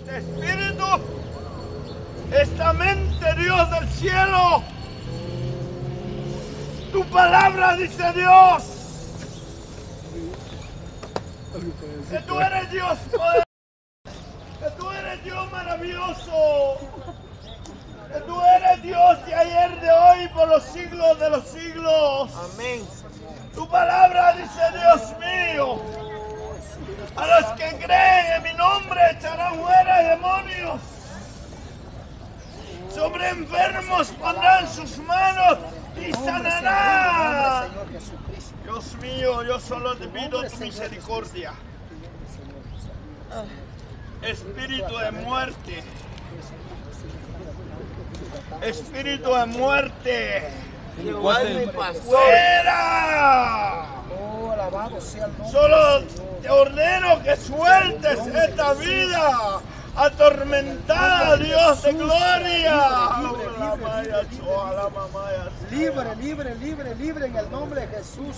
este espíritu, esta mente, Dios del cielo. Tu palabra dice, Dios, que tú eres Dios poderoso, que tú eres Dios maravilloso, que tú eres Dios de ayer, de hoy, por los siglos de los siglos. Amén. Tu palabra dice, Dios mío, a los que creen en mi nombre echarán fuera demonios. Sobre enfermos pondrán sus manos y sanarán. Dios mío, yo solo te pido tu misericordia. Espíritu de muerte. Espíritu de muerte. ¡Fuera! Solo te ordeno que sueltes esta vida atormentada, Dios de gloria. Libre, libre, libre, libre en el nombre de Jesús.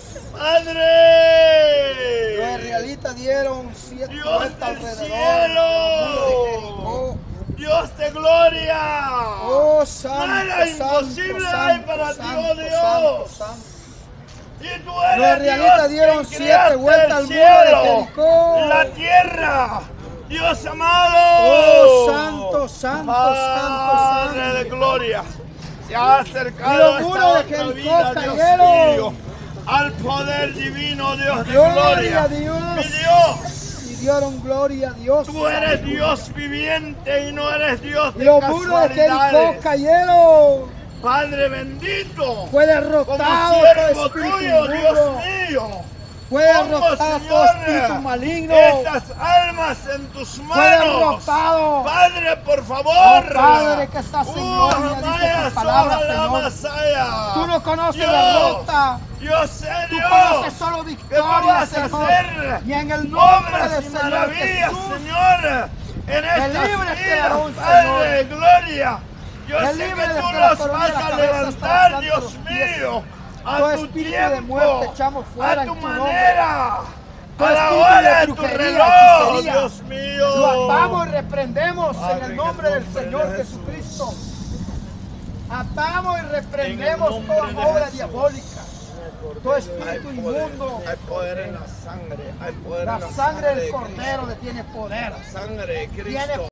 Padre, Los israelitas dieron 7 Dios vueltas del alrededor. cielo, Dios de gloria. Oh, santo, Nada santo, imposible santo, hay para santo, ti, oh Dios. santo, santo. Y tú eres Los israelitas Dios dieron que 7 creaste vueltas el al muro de cielo, Jericó. la tierra, Dios amado. Oh, santo, santo, Padre santo, de santo. gloria, se ha Y acercado los esta muros de otra Jericó vida, Dios cayeron. mío, al poder divino, Dios de Gloria gloria. a Dios. Mi Dios, Y dieron gloria a Dios. tú eres Dios viviente y no eres Dios Y de los muros de Jericó casualidades. cayeron. Padre bendito, Fue como derrotado siervo todo espíritu tuyo, Dios inmundo. mío. Fue derrotado todo Señor, espíritu maligno. estas almas en tus Fue manos. derrotado. Padre, por favor. Oh, Padre, que estás en gloria, dice tu palabra, Señor. Masaya. Tú no conoces Dios, derrota. Yo sé, Tú Dios, conoces solo que tú victoria, vas a Señor. hacer Y en el nombre obras del y Señor maravillas, Jesús. Señor, en estas libres vidas, quedaron, Padre de Señor. gloria. Yo Que sé libre que tú desde la los coronilla vas de la a cabeza hasta levantar, la planta de Dios los pies. mío, a Todo tu espíritu tiempo, de muerte echamos fuera a en tu tu nombre. manera, Todo a la espíritu hora de de tu brujería, reloj, hechicería, Dios mío. Lo atamos y reprendemos Padre, en el nombre del nombre Señor de Jesús. Jesucristo. Atamos y reprendemos En el nombre toda de obra Jesús. diabólica, todo espíritu Hay poder, inmundo. hay poder en la sangre, hay poder La en la sangre del de Cordero Cristo. le tiene poder. La sangre de Cristo. Tiene